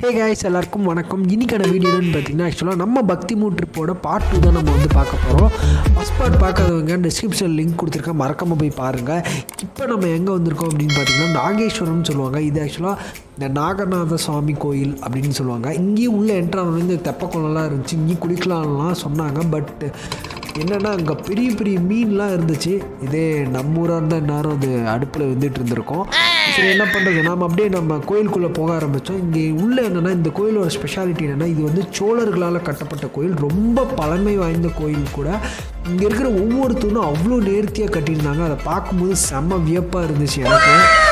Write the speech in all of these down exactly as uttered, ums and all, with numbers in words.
Hey guys, எல்லாருக்கும் வணக்கம். இன்னைக்கான வீடியோன்னு பார்த்தீங்கன்னா ஆக்சுவலாக நம்ம பக்திமூட் ட்ரிப்போட பார்ட் டூ தான் நம்ம வந்து பார்க்க போகிறோம். ஃபஸ்ட் பார்ட் பார்க்காதவங்க டிஸ்கிரிப்ஷன் லிங்க் கொடுத்துருக்கேன், மறக்காமல் போய் பாருங்கள். இப்போ நம்ம எங்கே வந்திருக்கோம் அப்படின்னு பார்த்தீங்கன்னா நாகேஸ்வரம்னு சொல்லுவாங்க. இது ஆக்சுவலாக இந்த நாகநாத சுவாமி கோயில் அப்படின்னு சொல்லுவாங்க. இங்கேயும் உள்ளே என்ட்ரான இந்த தெப்பக்குளம்லாம் இருந்துச்சு, இங்கேயும் குளிக்கலாம்லாம் சொன்னாங்க. பட் என்னென்னா அங்கே பெரிய பெரிய மீன்லாம் இருந்துச்சு. இதே நம்ம ஊராக இருந்தால் எல்லாரும் அது அடுப்பில் வந்துட்டு இருந்திருக்கோம். சரி என்ன பண்ணுறது, நாம் அப்படியே நம்ம கோயிலுக்குள்ளே போக ஆரம்பித்தோம். இங்கே உள்ள என்னென்னா இந்த கோயிலோட ஸ்பெஷாலிட்டி என்னென்னா இது வந்து சோழர்களால் கட்டப்பட்ட கோயில், ரொம்ப பழமை வாய்ந்த கோயில் கூட. இங்கே இருக்கிற ஒவ்வொரு தூணும் அவ்வளோ நேர்த்தியாக கட்டியிருந்தாங்க. அதை பார்க்கும்போது செம்ம வியப்பாக இருந்துச்சு எனக்கு.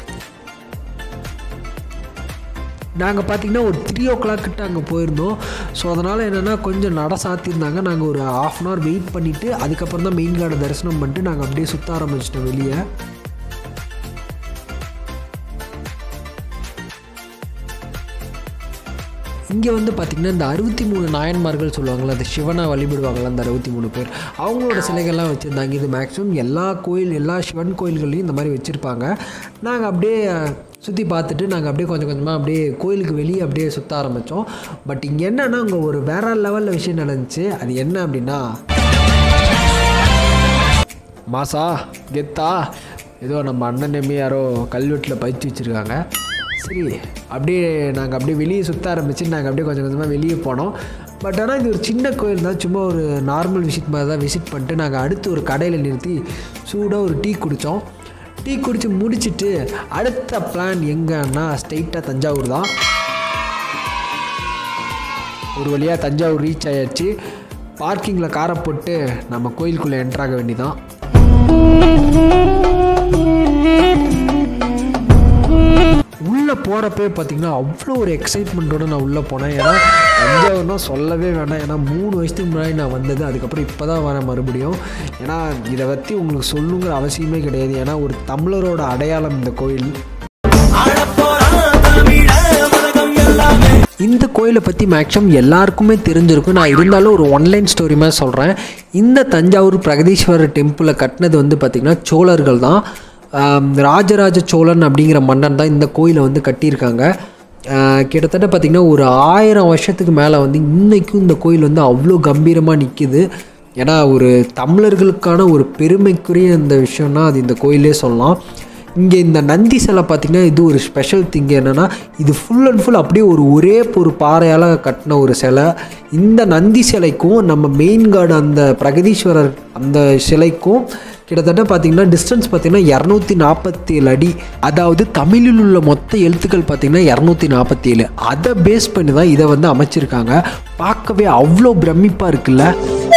நாங்கள் பார்த்திங்கன்னா ஒரு த்ரீ ஓ கிளாக் கிட்ட அங்கே போயிருந்தோம். ஸோ அதனால் என்னென்னா கொஞ்சம் நட சாத்தியிருந்தாங்க. நாங்கள் ஒரு ஆஃப் அன் ஹவர் வெயிட் பண்ணிவிட்டு அதுக்கப்புறம் தான் மெயின் கார்டை தரிசனம் பண்ணிட்டு நாங்கள் அப்படியே சுற்ற ஆரம்பிச்சிட்டோம் வெளியே. இங்கே வந்து பார்த்திங்கன்னா இந்த அறுபத்தி மூணு நாயன்மார்கள் சொல்லுவாங்கள்ல, அந்த சிவனை வழிபடுவாங்கள்ல அந்த அறுபத்தி மூணு பேர், அவங்களோட சிலைகள்லாம் வச்சுருந்தாங்க. இது மேக்ஸிமம் எல்லா கோயில் எல்லா சிவன் கோயில்கள்லையும் இந்த மாதிரி வச்சுருப்பாங்க. நாங்கள் அப்படியே சுற்றி பார்த்துட்டு நாங்கள் அப்படியே கொஞ்சம் கொஞ்சமாக அப்படியே கோயிலுக்கு வெளியே அப்படியே சுற்ற ஆரம்பித்தோம். பட் இங்கே என்னென்னா அங்கே ஒரு வேற லெவலில் விஷயம் நடந்துச்சு. அது என்ன அப்படின்னா, மாசா கெத்தா ஏதோ நம்ம அண்ணன் நம்பி யாரோ கல்வெட்டில் பதிச்சு வச்சுருக்காங்க. சரி அப்படியே நாங்கள் அப்படியே வெளியே சுற்ற ஆரம்பிச்சு நாங்கள் அப்படியே கொஞ்சம் கொஞ்சமாக வெளியே போனோம். பட் ஆனால் இது ஒரு சின்ன கோயில் தான், சும்மா ஒரு நார்மல் விசிட் மாதிரி தான் விசிட் பண்ணிட்டு நாங்கள் அடுத்து ஒரு கடையில் நிறுத்தி சூடாக ஒரு டீ குடித்தோம். டீ குடித்து முடிச்சுட்டு அடுத்த பிளான் எங்கன்னா ஸ்ட்ரெயிட்டாக தஞ்சாவூர் தான். ஒரு வழியாக தஞ்சாவூர் ரீச் ஆயாச்சு. பார்க்கிங்கில் காரை போட்டு நம்ம கோயிலுக்குள்ளே என்ட்ராக வேண்டிதான். உள்ளே போகிறப்பே பார்த்திங்கன்னா அவ்வளோ ஒரு எக்ஸைட்மெண்ட்டோடு நான் உள்ளே போனேன். ஏன்னா தஞ்சாவூர்னா சொல்லவே வேண்டாம். ஏன்னா மூணு வயசுக்கு முன்னாடி நான் வந்தது, அதுக்கப்புறம் இப்போ தான் வரேன் மறுபடியும். ஏன்னா இதை பற்றி உங்களுக்கு சொல்லுங்கிற அவசியமே கிடையாது. ஏன்னா ஒரு தமிழரோட அடையாளம் இந்த கோயில். இந்த கோயிலை பற்றி மேக்ஸிமம் எல்லாருக்குமே தெரிஞ்சிருக்கும். நான் இருந்தாலும் ஒரு ஒன்லைன் ஸ்டோரி மாதிரி சொல்கிறேன். இந்த தஞ்சாவூர் பிரகதீஸ்வரர் டெம்பிளை கட்டினது வந்து பார்த்திங்கன்னா சோழர்கள் தான். ராஜராஜ சோழன் அப்படிங்கிற மன்னன் தான் இந்த கோயிலை வந்து கட்டியிருக்காங்க. கிட்டத்தட்ட பார்த்திங்கன்னா ஒரு ஆயிரம் வருஷத்துக்கு மேலே வந்து இன்றைக்கும் இந்த கோயில் வந்து அவ்வளோ கம்பீரமாக நிற்கிது. ஏன்னா ஒரு தமிழர்களுக்கான ஒரு பெருமைக்குரிய இந்த விஷயம்னா அது இந்த கோயிலே சொல்லலாம். இங்கே இந்த நந்தி சிலை பார்த்திங்கன்னா இது ஒரு ஸ்பெஷல் திங் என்னென்னா, இது ஃபுல் அண்ட் ஃபுல் அப்படியே ஒரு ஒரே ஒரு பாறையால் கட்டின ஒரு சிலை. இந்த நந்தி சிலைக்கும் நம்ம மெயின் கார்டு அந்த பிரகதீஸ்வரர் அந்த சிலைக்கும் கிட்டத்தட்ட பார்த்திங்கன்னா டிஸ்டன்ஸ் பார்த்திங்கன்னா இரநூத்தி நாற்பத்தி ஏழு அடி. அதாவது தமிழில் உள்ள மொத்த எழுத்துக்கள் பார்த்திங்கன்னா இரநூத்தி நாற்பத்தி ஏழு. அதை பேஸ் பண்ணி தான் இதை வந்து அமைச்சிருக்காங்க. பார்க்கவே அவ்வளோ பிரமிப்பாக இருக்குல்ல.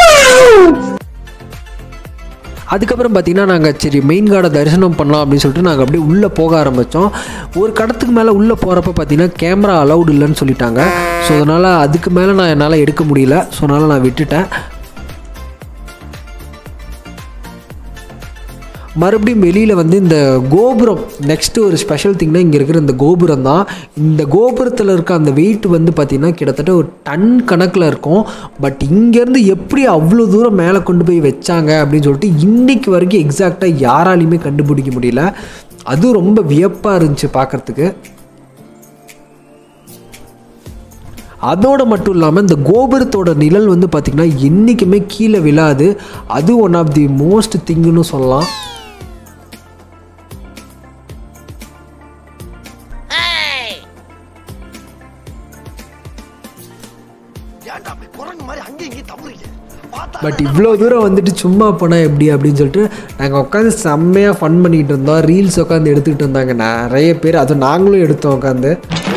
அதுக்கப்புறம் பார்த்திங்கன்னா நாங்கள் சரி மெயின் கார்டை தரிசனம் பண்ணலாம் அப்படின்னு சொல்லிட்டு நாங்கள் அப்படியே உள்ளே போக ஆரம்பித்தோம். ஒரு கடத்துக்கு மேலே உள்ளே போகிறப்ப பார்த்திங்கன்னா கேமரா அலௌடு இல்லைன்னு சொல்லிட்டாங்க. ஸோ அதனால் அதுக்கு மேலே நான் என்னால் எடுக்க முடியல. ஸோ அதனால் நான் விட்டுட்டேன். மறுபடியும் வெளியில் வந்து இந்த கோபுரம் நெக்ஸ்ட்டு ஒரு ஸ்பெஷல் திங்னா இங்கே இருக்கிற இந்த கோபுரம் தான். இந்த கோபுரத்தில் இருக்க அந்த வெயிட் வந்து பார்த்திங்கன்னா கிட்டத்தட்ட ஒரு டன் கணக்கில் இருக்கும். பட் இங்கேருந்து எப்படி அவ்வளோ தூரம் மேலே கொண்டு போய் வச்சாங்க அப்படின்னு சொல்லிட்டு இன்றைக்கு வரைக்கும் எக்ஸாக்டாக யாராலையுமே கண்டுபிடிக்க முடியல. அதுவும் ரொம்ப வியப்பாக இருந்துச்சு பார்க்குறதுக்கு. அதோடு மட்டும் இல்லாமல் இந்த கோபுரத்தோட நிழல் வந்து பார்த்திங்கன்னா என்றைக்குமே கீழே விழாது. அது ஒன் ஆஃப் தி மோஸ்ட் திங்குன்னு சொல்லலாம். பட் இவ்வளோ தூரம் வந்துட்டு சும்மா போனால் எப்படி அப்படின்னு சொல்லிட்டு நாங்கள் உட்காந்து செம்மையாக ஃபன் பண்ணிக்கிட்டு இருந்தோம். ரீல்ஸ் உட்காந்து எடுத்துக்கிட்டு இருந்தாங்க நிறைய பேர், அதுவும் நாங்களும் எடுத்தோம் உட்காந்து.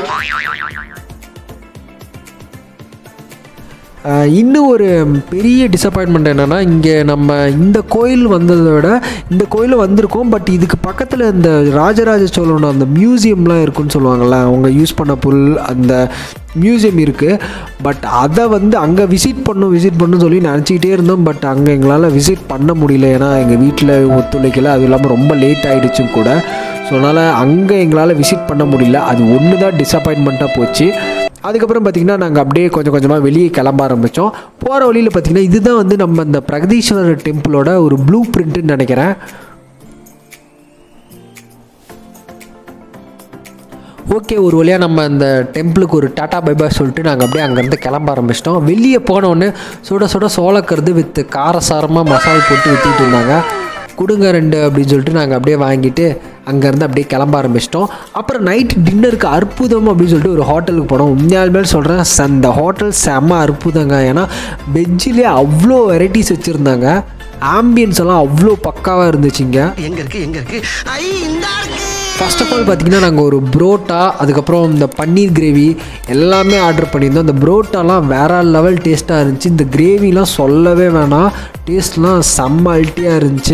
இன்னும் ஒரு பெரிய டிசப்பாயின்மெண்ட் என்னென்னா, இங்கே நம்ம இந்த கோயில் வந்ததை விட இந்த கோயில் வந்திருக்கோம். பட் இதுக்கு பக்கத்தில் இந்த ராஜராஜ சோழனோட அந்த மியூசியம்லாம் இருக்குன்னு சொல்லுவாங்கள்ல, அவங்க யூஸ் பண்ண பொருள் அந்த மியூசியம் இருக்குது. பட் அதை வந்து அங்கே விசிட் பண்ணணும் விசிட் பண்ணணும்னு சொல்லி நினச்சிக்கிட்டே இருந்தோம். பட் அங்கே எங்களால் விசிட் பண்ண முடியல. ஏன்னா எங்கள் வீட்டில் ஒத்துழைக்கலை, அதுவும் இல்லாமல் ரொம்ப லேட் ஆகிடுச்சும் கூட. ஸோ அதனால் அங்கே எங்களால் விசிட் பண்ண முடியல. அது ஒன்று தான் டிசப்பாயின்மெண்ட்டாக போச்சு. அதுக்கப்புறம் பார்த்திங்கன்னா நாங்கள் அப்படியே கொஞ்சம் கொஞ்சமாக வெளியே கிளம்ப ஆரம்பித்தோம். போகிற வழியில் பார்த்திங்கன்னா இதுதான் வந்து நம்ம இந்த பிரகதீஸ்வரர் டெம்பிளோட ஒரு ப்ளூ பிரிண்ட்டுன்னு நினைக்கிறேன். ஓகே, ஒரு வழியாக நம்ம அந்த டெம்பிளுக்கு ஒரு டாட்டா பைபாய் சொல்லிட்டு நாங்கள் அப்படியே அங்கேருந்து கிளம்ப ஆரம்பிச்சிட்டோம். வெளியே போனோடனே சுட சுட சோளக்கருது வித்து காரசாரமாக மசால் போட்டு விற்றிட்டு இருந்தாங்க. கொடுங்க ரெண்டு அப்படின்னு சொல்லிட்டு நாங்கள் அப்படியே வாங்கிட்டு அங்கேருந்து அப்படியே கிளம்ப ஆரம்பிச்சிட்டோம். அப்புறம் நைட் டின்னருக்கு அற்புதம் அப்படின்னு சொல்லிட்டு ஒரு ஹோட்டலுக்கு போனோம். உண்மையாலுமே சொல்கிறேன், அந்த ஹோட்டல் செம்ம அற்புதங்க. ஏன்னா வெஜ்ஜிலே அவ்வளோ வெரைட்டிஸ் வச்சுருந்தாங்க. ஆம்பியன்ஸ் எல்லாம் அவ்வளோ பக்காவாக இருந்துச்சுங்க. எங்கே இருக்குது எங்கே இருக்குது ஃபர்ஸ்ட் ஆஃப் ஆல் பார்த்தீங்கன்னா நாங்கள் ஒரு புரோட்டா, அதுக்கப்புறம் இந்த பன்னீர் கிரேவி எல்லாமே ஆர்டர் பண்ணியிருந்தோம். இந்த புரோட்டாலாம் வேற லெவல் டேஸ்ட்டாக இருந்துச்சு. இந்த கிரேவிலாம் சொல்லவே வேணாம், டேஸ்ட்லாம் செம்ம அல்ட்டியாக இருந்துச்சு.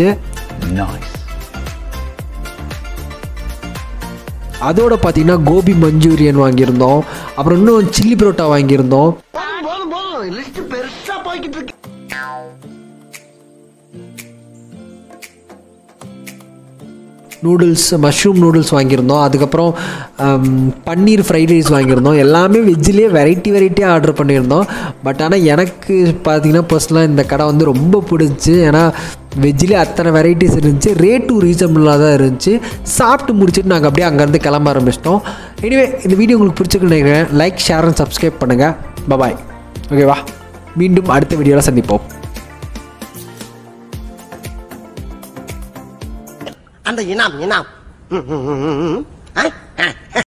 அதோட பார்த்தீங்கன்னா கோபி மஞ்சூரியன் வாங்கியிருந்தோம். அப்புறம் இன்னும் சில்லி புரோட்டா வாங்கியிருந்தோம். நூடுல்ஸ், மஷ்ரூம் நூடுல்ஸ் வாங்கியிருந்தோம். அதுக்கப்புறம் பன்னீர் ஃப்ரைட் ரைஸ் வாங்கியிருந்தோம். எல்லாமே வெஜ்ஜிலேயே வெரைட்டி வெரைட்டியாக ஆர்டர் பண்ணியிருந்தோம். பட் ஆனால் எனக்கு பார்த்தீங்கன்னா பர்சனலாக இந்த கடை வந்து ரொம்ப பிடிச்சி. ஏன்னா வெஜ்ஜிலே அத்தனை வெரைட்டிஸ் இருந்துச்சு, ரேட்டும் ரீசனபுளாக தான் இருந்துச்சு. சாப்பிட்டு முடிச்சுட்டு நாங்கள் அப்படியே அங்கேருந்து கிளம்ப ஆரம்பிச்சிட்டோம். எனிவே இந்த வீடியோ உங்களுக்கு பிடிச்சிருக்குன்னு நினைக்கிறேன். லைக், ஷேர் அண்ட் சப்ஸ்கிரைப் பண்ணுங்கள். பாய். ஓகேவா, மீண்டும் அடுத்த வீடியோவில் சந்திப்போம். அந்த இனாம் இனாம்